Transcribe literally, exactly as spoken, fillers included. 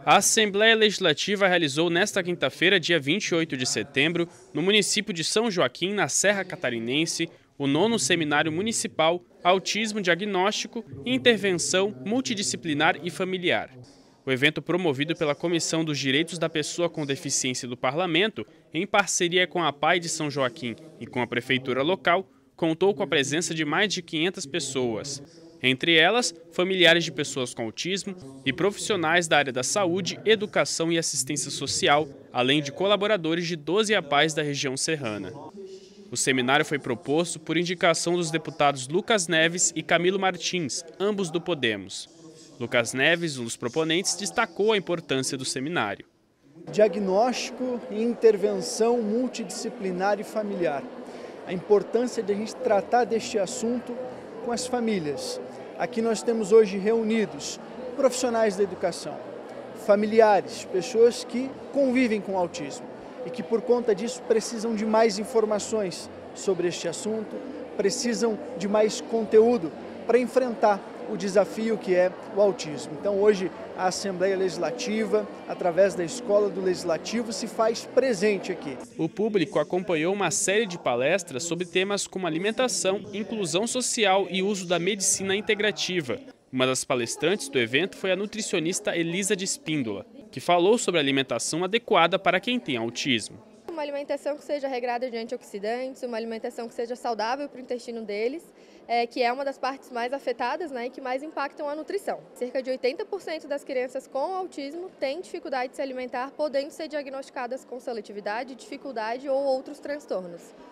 A Assembleia Legislativa realizou nesta quinta-feira, dia vinte e oito de setembro, no município de São Joaquim, na Serra Catarinense, o nono Seminário Municipal Autismo Diagnóstico e Intervenção Multidisciplinar e Familiar. O evento, promovido pela Comissão dos Direitos da Pessoa com Deficiência do Parlamento, em parceria com a P A I de São Joaquim e com a Prefeitura local, contou com a presença de mais de quinhentas pessoas. Entre elas, familiares de pessoas com autismo e profissionais da área da saúde, educação e assistência social, além de colaboradores de doze A P A Is da região serrana. O seminário foi proposto por indicação dos deputados Lucas Neves e Camilo Martins, ambos do Podemos. Lucas Neves, um dos proponentes, destacou a importância do seminário. Diagnóstico e intervenção multidisciplinar e familiar. A importância de a gente tratar deste assunto com as famílias. Aqui nós temos hoje reunidos profissionais da educação, familiares, pessoas que convivem com o autismo e que por conta disso precisam de mais informações sobre este assunto, precisam de mais conteúdo para enfrentar o desafio que é o autismo. Então hoje a Assembleia Legislativa, através da Escola do Legislativo, se faz presente aqui. O público acompanhou uma série de palestras sobre temas como alimentação, inclusão social e uso da medicina integrativa. Uma das palestrantes do evento foi a nutricionista Elisa de Espíndola, que falou sobre a alimentação adequada para quem tem autismo. Uma alimentação que seja regrada de antioxidantes, uma alimentação que seja saudável para o intestino deles, é, que é uma das partes mais afetadas, né, e que mais impactam a nutrição. Cerca de oitenta por cento das crianças com autismo têm dificuldade de se alimentar, podendo ser diagnosticadas com seletividade, dificuldade ou outros transtornos.